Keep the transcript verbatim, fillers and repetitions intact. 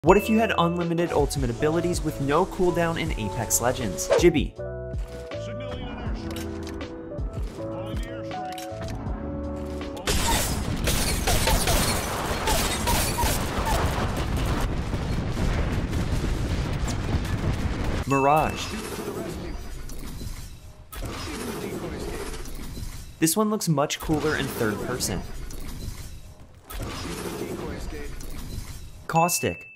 What if you had unlimited ultimate abilities with no cooldown in Apex Legends? Jibby. Mirage. This one looks much cooler in third person. Caustic.